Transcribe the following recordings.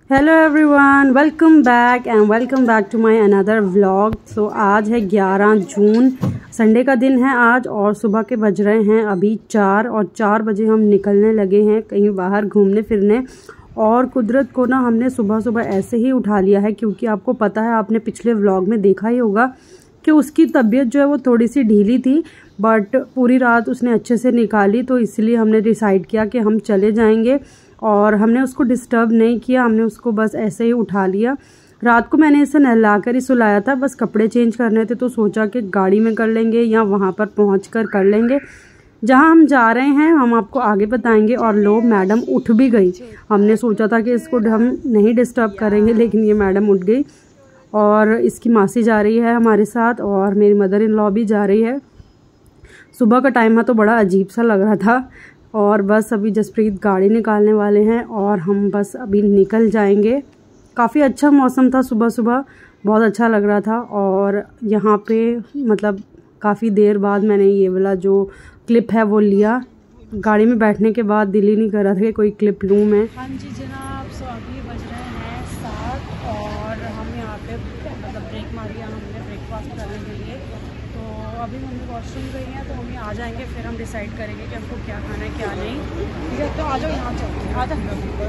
Hello everyone, welcome back to my another vlog. So आज है 11 जून, Sunday का दिन है आज और सुबह के बज रहे हैं अभी 4 और 4 बजे हम निकलने लगे हैं कहीं बाहर घूमने फिरने। और कुदरत को ना हमने सुबह सुबह ऐसे ही उठा लिया है क्योंकि आपको पता है, आपने पिछले व्लॉग में देखा ही होगा कि उसकी तबीयत जो है वो थोड़ी सी ढीली थी, बट पूरी रात उसने अच्छे से निकाली। तो इसलिए हमने डिसाइड किया कि हम चले जाएंगे और हमने उसको डिस्टर्ब नहीं किया, हमने उसको बस ऐसे ही उठा लिया। रात को मैंने इसे नहला कर ही सुलाया था, बस कपड़े चेंज करने थे तो सोचा कि गाड़ी में कर लेंगे या वहाँ पर पहुँच कर लेंगे। जहाँ हम जा रहे हैं हम आपको आगे बताएंगे। और लो, मैडम उठ भी गई। हमने सोचा था कि इसको हम नहीं डिस्टर्ब करेंगे, लेकिन ये मैडम उठ गई। और इसकी मासी जा रही है हमारे साथ और मेरी मदर इन लॉ भी जा रही है। सुबह का टाइम है तो बड़ा अजीब सा लग रहा था। और बस अभी जसप्रीत गाड़ी निकालने वाले हैं और हम बस अभी निकल जाएंगे। काफ़ी अच्छा मौसम था सुबह सुबह, बहुत अच्छा लग रहा था। और यहाँ पे मतलब काफ़ी देर बाद मैंने ये वाला जो क्लिप है वो लिया। गाड़ी में बैठने के बाद दिल ही नहीं कर रहा था कि कोई क्लिप लूँ मैं। हाँ जी जनाब, सो अभी बज रहे हैं 7 और हम यहाँ पे मतलब ब्रेक मार लिया हमने ब्रेकफास्ट करने के लिए। तो अभी मम्मी वॉशरूम गई हैं तो मम्मी आ जाएंगे, फिर हम डिसाइड करेंगे कि हमको क्या खाना है क्या नहीं। ठीक है, तो आ जाओ, यहाँ चलते हैं, आ जाओ।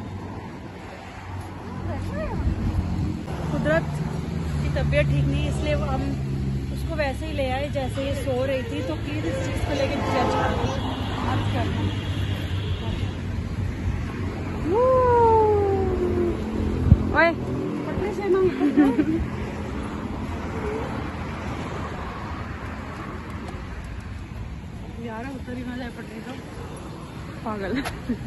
कुदरत की तबीयत ठीक नहीं, इसलिए हम उसको वैसे ही ले आए जैसे ये सो रही थी। तो प्लीज़ इस चीज़ को लेकर जज करो। ओए पटने से ना यार उतर ही ना जाए पटरी तो पागल।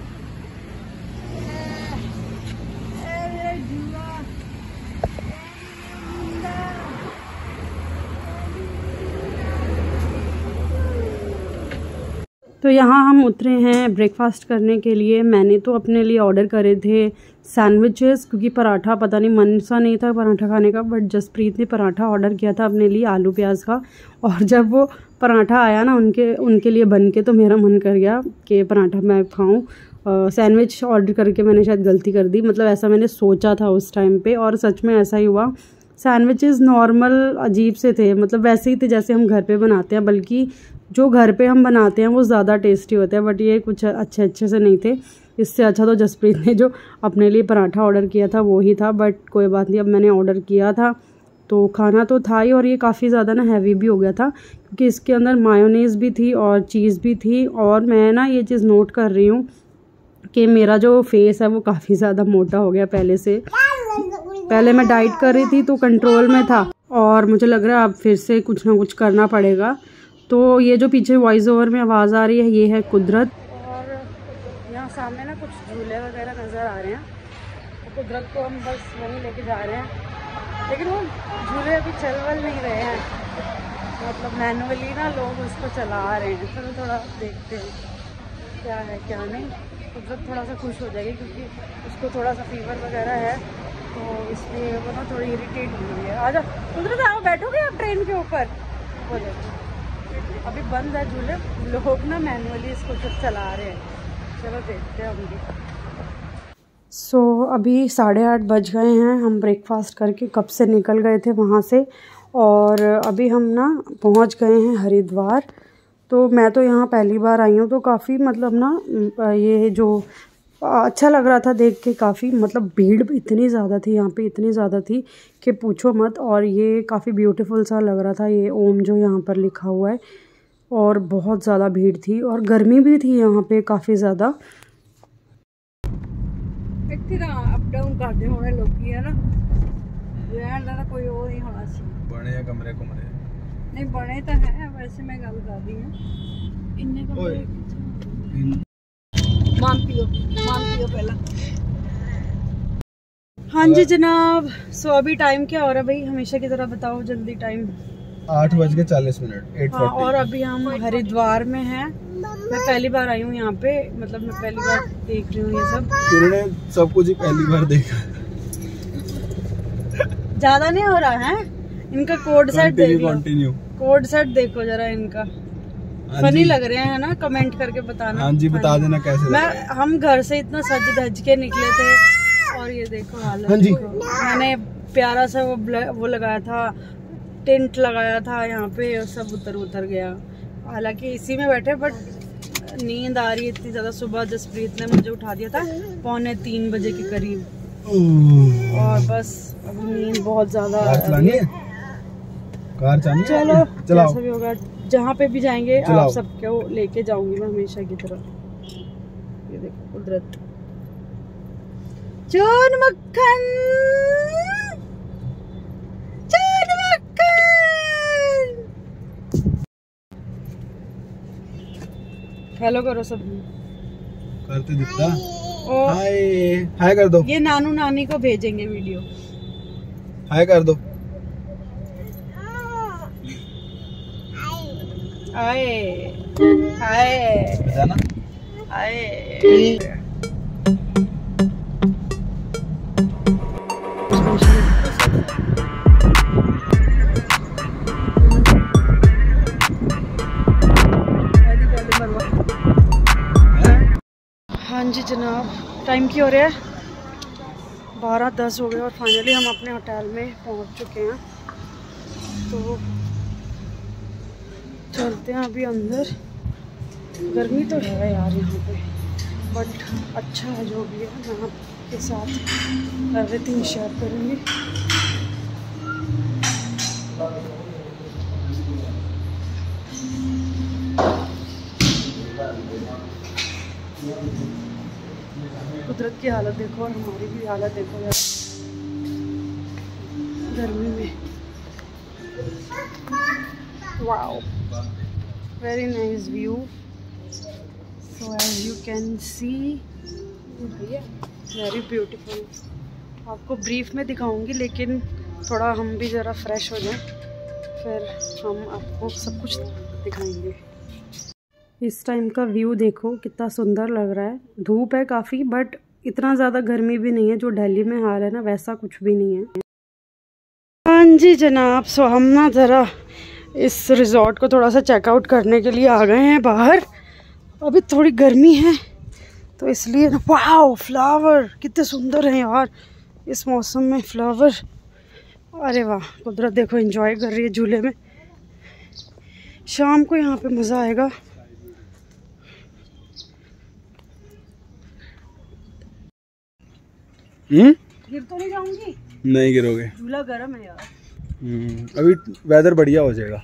तो यहाँ हम उतरे हैं ब्रेकफास्ट करने के लिए। मैंने तो अपने लिए ऑर्डर करे थे सैंडविचेस, क्योंकि पराठा पता नहीं मन सा नहीं था पराठा खाने का, बट जसप्रीत ने पराठा ऑर्डर किया था अपने लिए आलू प्याज का। और जब वो पराठा आया ना उनके लिए बन के, तो मेरा मन कर गया कि पराठा मैं खाऊं। सैंडविच ऑर्डर करके मैंने शायद गलती कर दी, मतलब ऐसा मैंने सोचा था उस टाइम पे और सच में ऐसा ही हुआ। सैंडविचेस नॉर्मल अजीब से थे, मतलब वैसे ही थे जैसे हम घर पे बनाते हैं, बल्कि जो घर पे हम बनाते हैं वो ज़्यादा टेस्टी होते हैं, बट ये कुछ अच्छे से नहीं थे। इससे अच्छा तो जसप्रीत ने जो अपने लिए पराठा ऑर्डर किया था वो ही था, बट कोई बात नहीं। अब मैंने ऑर्डर किया था तो खाना तो था ही, और ये काफ़ी ज़्यादा ना हैवी भी हो गया था क्योंकि इसके अंदर मायोनीज़ भी थी और चीज़ भी थी। और मैं ना ये चीज़ नोट कर रही हूँ कि मेरा जो फेस है वो काफ़ी ज़्यादा मोटा हो गया पहले से। पहले मैं डाइट कर रही थी तो कंट्रोल में था, और मुझे लग रहा है अब फिर से कुछ ना कुछ करना पड़ेगा। तो ये जो पीछे वॉइस ओवर में आवाज़ आ रही है ये है कुदरत। और यहाँ सामने ना कुछ झूले वगैरह नज़र आ रहे हैं, तो कुदरत को हम बस वहीं लेके जा रहे हैं, लेकिन वो झूले अभी चल नहीं रहे हैं, मतलब मैनुअली ना लोग उसको चला रहे हैं। चलो थोड़ा देखते हैं क्या है क्या नहीं। कुदरत थोड़ा सा खुश हो जाएगी क्योंकि उसको थोड़ा सा फीवर वगैरह है, तो इसलिए वो ना थोड़ी इरिटेट हुई है। आजा कुदरत, आओ बैठोगे आप ट्रेन के ऊपर। हो जाए, अभी बंद है झूले, लोग ना मैनुअली इसको सब चला रहे हैं। चलो देखते हैं हम भी। सो अभी 8:30 बज गए हैं। हम ब्रेकफास्ट करके कब से निकल गए थे वहाँ से, और अभी हम ना पहुँच गए हैं हरिद्वार। तो मैं तो यहाँ पहली बार आई हूँ, तो काफ़ी मतलब ना ये जो अच्छा लग रहा था देख के। काफ़ी मतलब भीड़ इतनी ज़्यादा थी यहाँ पे, इतनी ज़्यादा थी कि पूछो मत। और ये काफ़ी ब्यूटीफुल सा लग रहा था, ये ओम जो यहाँ पर लिखा हुआ है। और बहुत ज़्यादा भीड़ थी और गर्मी भी थी यहाँ पे काफ़ी ज़्यादा। अप डाउन करते होने लोग है ना, रहने का कोई वो नहीं होना चाहिए। बने कमरे नहीं बने तो है, वैसे मैं गल कर रही हूँ। इन्ने मान पियो पहला। हाँ जी जनाब, सो अभी टाइम क्या हो रहा है भाई, हमेशा की तरह बताओ जल्दी टाइम। 8:40 हाँ, और अभी हम हरिद्वार में हैं। मैं पहली बार आई हूँ यहाँ पे, मतलब मैं पहली बार देख रही हूँ ये सब। किरण सब कुछ ही पहली बार देखा। ज्यादा नहीं हो रहा है इनका। कोड सेट देखो, कोड सेट देखो जरा इनका। फनी लग रहे हैं ना, कमेंट करके बताना। हाँ जी, बता देना कैसे। हम घर से इतना सज धज के निकले थे और ये देखो हालत। हाँ जी। मैंने प्यारा सा वो लगाया था, टेंट लगाया था यहाँ पे, और सब उतर गया। हालांकि इसी में बैठे, बट नींद आ रही है इतनी ज़्यादा। सुबह जसप्रीत ने मुझे उठा दिया था 2:45 बजे के करीब, और बस अब नींद बहुत ज़्यादा। कार चलो जैसा भी होगा, जहाँ पे भी जाएंगे आप सबको लेके जाऊंगी मैं हमेशा की तरह। ये देखो कुदरत। चून मक्खन, चून मक्खन। हेलो करो सब। करते दिखता। हाय हाय कर दो। ये नानू नानी को भेजेंगे वीडियो। हाय कर दो। आए आए जाना आए। हाँ जी जनाब, टाइम की हो रहा है 12:10 हो गए और फाइनली हम अपने होटल में पहुंच चुके हैं। तो चलते हैं अभी अंदर। गर्मी तो है यार यहाँ पे, बट अच्छा है जो भी है। मैं आपके साथ एवरीथिंग शेयर करूँगी। कुदरत की हालत देखो और हमारी भी हालत देखो यार गर्मी में। Wow, very nice view. So as you can see, very beautiful. आपको ब्रीफ में दिखाऊंगी, लेकिन थोड़ा हम भी ज़रा फ्रेश हो जाएं, फिर हम आपको सब कुछ दिखाएंगे। इस टाइम का व्यू देखो कितना सुंदर लग रहा है। धूप है काफ़ी, बट इतना ज़्यादा गर्मी भी नहीं है। जो दिल्ली में हाल है ना, वैसा कुछ भी नहीं है। हाँ जी जनाब, सो हम ना ज़रा इस रिज़ॉर्ट को थोड़ा सा चेकआउट करने के लिए आ गए हैं बाहर। अभी थोड़ी गर्मी है तो इसलिए। वाओ, फ्लावर कितने सुंदर हैं यार इस मौसम में फ्लावर। अरे वाह, कुदरत देखो एंजॉय कर रही है झूले में। शाम को यहाँ पे मज़ा आएगा। गिर तो नहीं जाऊंगी? नहीं गिरोगे, झूला गर्म है यार। अभी वेदर बढ़िया हो जाएगा।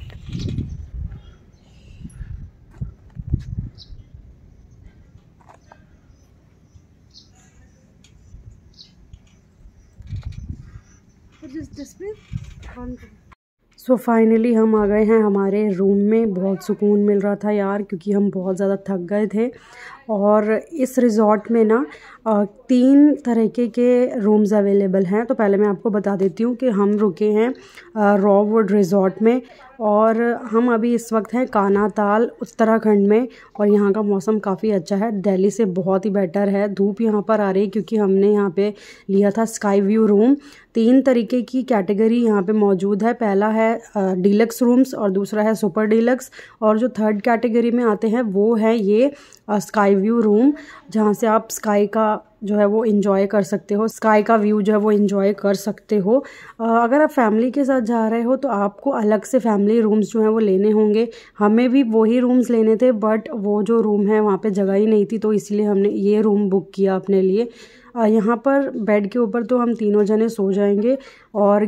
सो फाइनली हम आ गए हैं हमारे रूम में। बहुत सुकून मिल रहा था यार, क्योंकि हम बहुत ज़्यादा थक गए थे। और इस रिज़ॉर्ट में ना 3 तरीके के रूम्स अवेलेबल हैं। तो पहले मैं आपको बता देती हूँ कि हम रुके हैं रॉवुड रिज़ॉर्ट में, और हम अभी इस वक्त हैं कानाताल उत्तराखंड में। और यहाँ का मौसम काफ़ी अच्छा है, दिल्ली से बहुत ही बेटर है। धूप यहाँ पर आ रही है क्योंकि हमने यहाँ पे लिया था स्काई व्यू रूम। 3 तरीके की कैटेगरी यहाँ पे मौजूद है। पहला है डीलक्स रूम्स, और दूसरा है सुपर डीलक्स, और जो 3rd कैटेगरी में आते हैं वो है ये स्काई व्यू रूम, जहाँ से आप स्काई का जो है वो एंजॉय कर सकते हो, स्काई का व्यू जो है वो एंजॉय कर सकते हो। अगर आप फैमिली के साथ जा रहे हो तो आपको अलग से फैमिली रूम्स जो हैं वो लेने होंगे। हमें भी वही रूम्स लेने थे, बट वो जो रूम है वहाँ पे जगह ही नहीं थी, तो इसलिए हमने ये रूम बुक किया अपने लिए। यहाँ पर बेड के ऊपर तो हम तीनों जने सो जाएंगे, और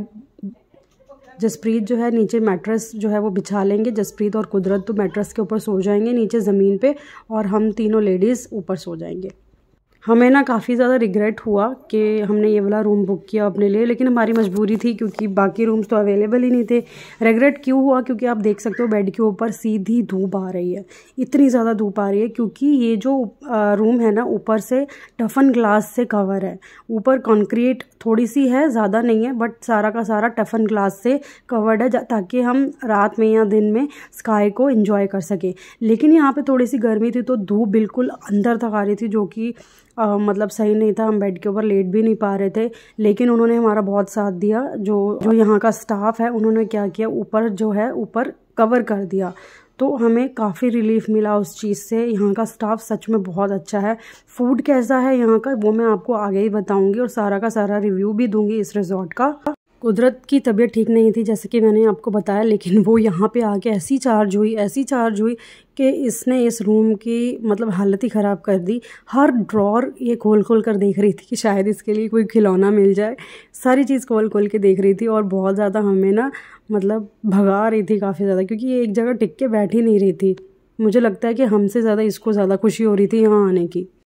जसप्रीत जो है नीचे मैट्रेस जो है वो बिछा लेंगे। जसप्रीत और कुदरत तो मैट्रेस के ऊपर सो जाएंगे नीचे ज़मीन पे, और हम तीनों लेडीज़ ऊपर सो जाएंगे। हमें ना काफ़ी ज़्यादा रिग्रेट हुआ कि हमने ये वाला रूम बुक किया अपने लिए, लेकिन हमारी मजबूरी थी क्योंकि बाकी रूम्स तो अवेलेबल ही नहीं थे। रिग्रेट क्यों हुआ? क्योंकि आप देख सकते हो बेड के ऊपर सीधी धूप आ रही है, इतनी ज़्यादा धूप आ रही है, क्योंकि ये जो रूम है ना ऊपर से टफन ग्लास से कवर है। ऊपर कंक्रीट थोड़ी सी है, ज़्यादा नहीं है, बट सारा का सारा टफन ग्लास से कवर्ड है, ताकि हम रात में या दिन में स्काई को एंजॉय कर सकें। लेकिन यहाँ पे थोड़ी सी गर्मी थी, तो धूप बिल्कुल अंदर तक आ रही थी, जो कि मतलब सही नहीं था। हम बेड के ऊपर लेट भी नहीं पा रहे थे, लेकिन उन्होंने हमारा बहुत साथ दिया। जो यहाँ का स्टाफ है उन्होंने क्या किया, ऊपर जो है ऊपर कवर कर दिया। तो हमें काफ़ी रिलीफ मिला उस चीज़ से। यहाँ का स्टाफ सच में बहुत अच्छा है। फूड कैसा है यहाँ का वो मैं आपको आगे ही बताऊँगी और सारा का सारा रिव्यू भी दूँगी इस रिजॉर्ट का। कुदरत की तबीयत ठीक नहीं थी जैसे कि मैंने आपको बताया, लेकिन वो यहाँ पे आके ऐसी चार्ज हुई कि इसने इस रूम की मतलब हालत ही ख़राब कर दी। हर ड्रॉर ये खोल खोल कर देख रही थी कि शायद इसके लिए कोई खिलौना मिल जाए। सारी चीज़ खोल खोल के देख रही थी और बहुत ज़्यादा हमें ना मतलब भगा रही थी काफ़ी ज़्यादा, क्योंकि ये एक जगह टिक के बैठ ही नहीं रही थी। मुझे लगता है कि हमसे ज़्यादा इसको ज़्यादा खुशी हो रही थी यहाँ आने की।